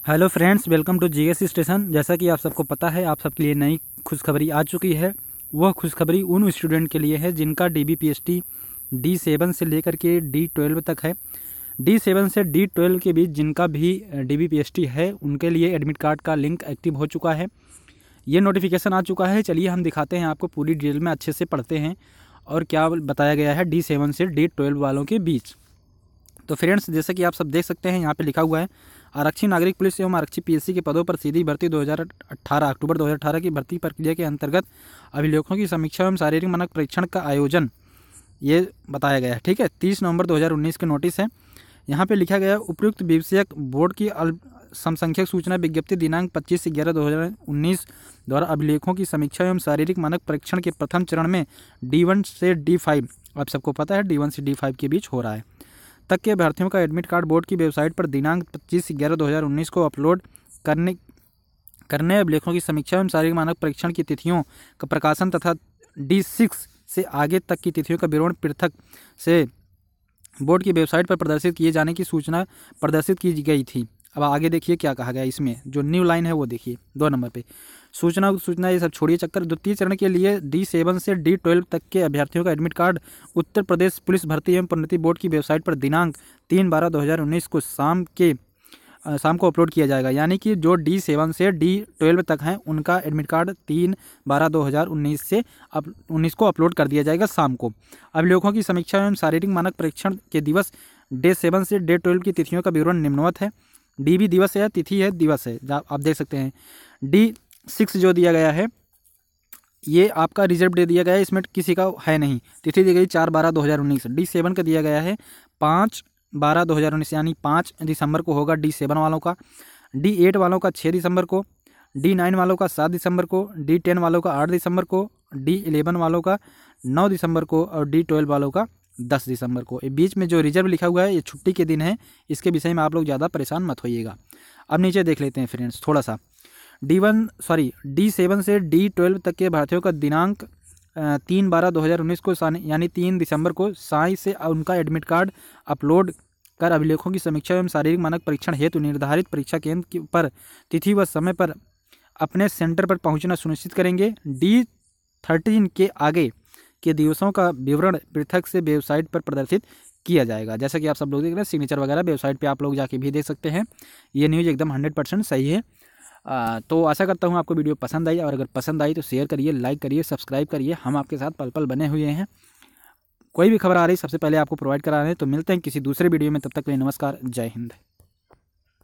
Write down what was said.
Hello friends, welcome to GS station. जैसा कि आप सबको पता है, आप सबके लिए नई खुशखबरी आ चुकी है। वह खुशखबरी उन स्टूडेंट के लिए है जिनका DBPST D7 से लेकर के D12 तक है। D7 से D12 के बीच जिनका भी DBPST है उनके लिए एडमिट कार्ड का लिंक एक्टिव हो चुका है। ये नोटिफिकेशन आ चुका है। चलिए हम दिखाते हैं आपको, पूरी डिटेल में अच्छे से पढ़ते हैं और क्या बताया गया है D7 से D12 वालों के बीच। तो फ्रेंड्स, जैसे कि आप सब देख सकते हैं, यहाँ पे लिखा हुआ है आरक्षी नागरिक पुलिस एवं आरक्षी PSC के पदों पर सीधी भर्ती 2018 अक्टूबर 2018 की भर्ती प्रक्रिया के अंतर्गत अभिलेखों की समीक्षा एवं शारीरिक मानक परीक्षण का आयोजन ये बताया गया है। ठीक है, 30 नवंबर 2019 के नोटिस है। यहाँ पे लिखा गया उपयुक्त विषयक बोर्ड की समसंख्यक सूचना विज्ञप्ति दिनांक 25/11/2019 द्वारा अभिलेखों की समीक्षा एवं शारीरिक मानक परीक्षण के प्रथम चरण में D1 से D5, आप सबको पता है D1 से D5 के बीच हो रहा है, तक के अभ्यर्थियों का एडमिट कार्ड बोर्ड की वेबसाइट पर दिनांक 25/11/2019 को अपलोड करने अभिलेखों की समीक्षा एवं शारीरिक मानक परीक्षण की तिथियों का प्रकाशन तथा D6 से आगे तक की तिथियों का विवरण पृथक से बोर्ड की वेबसाइट पर प्रदर्शित किए जाने की सूचना प्रदर्शित की गई थी। अब आगे देखिए क्या कहा गया इसमें, जो न्यू लाइन है वो देखिए 2 नंबर पे। सूचना ये सब छोड़िए चक्कर। द्वितीय चरण के लिए D7 से D12 तक के अभ्यर्थियों का admit card Uttar Pradesh police भर्ती एवं प्रोन्नति बोर्ड की वेबसाइट पर दिनांक 3/12/2019 को शाम को अपलोड किया जाएगा। यानी कि जो D7 से D12 तक हैं उनका एडमिट कार्ड 3/12/2019 से 19 को अपलोड कर दिया जाएगा शाम को। अभिलेखों की समीक्षा एवं शारीरिक मानक परीक्षण के दिवस D7 से D12 की तिथियों का विवरण निम्नवत है। D भी दिवस है, तिथि है, दिवस है, आप देख सकते हैं। D6 जो दिया गया है ये आपका रिजर्व डे दिया गया है, इसमें किसी का है नहीं। तिथि दी गई 4/12/2019। D7 का दिया गया है 5/12/2019, यानी 5 दिसंबर को होगा D7 वालों का। D8 वालों का 6 दिसंबर को, D9 वालों का 7 दिसंबर को, D10 वालों का 8 दिसंबर को, D11 वालों का 9 दिसंबर को और D12 वालों का 10 दिसंबर को। ये बीच में जो रिजर्व लिखा हुआ है ये छुट्टी के दिन है, इसके विषय में आप लोग ज़्यादा परेशान मत होइएगा। अब नीचे देख लेते हैं फ्रेंड्स थोड़ा सा। D7 से D12 तक के भारतीयों का दिनांक 3/12/2019 को यानी 3 दिसंबर को साई से उनका एडमिट कार्ड अपलोड कर अभिलेखों की समीक्षा एवं शारीरिक मानक परीक्षण हेतु निर्धारित परीक्षा केंद्र पर तिथि व समय पर अपने सेंटर पर पहुंचना सुनिश्चित करेंगे। D13 के आगे के दिवसों का विवरण पृथक से वेबसाइट पर प्रदर्शित किया जाएगा। जैसा कि आप सब लोग देख रहे हैं, सिग्नेचर वगैरह वेबसाइट पे आप लोग जाके भी देख सकते हैं। ये न्यूज़ एकदम 100% सही है। तो आशा करता हूँ आपको वीडियो पसंद आई, और अगर पसंद आई तो शेयर करिए, लाइक करिए, सब्सक्राइब करिए। हम आपके साथ पल पल बने हुए हैं। कोई भी खबर आ रही सबसे पहले आपको प्रोवाइड करा रहे हैं। तो मिलते हैं किसी दूसरे वीडियो में, तब तक के लिए नमस्कार, जय हिंद।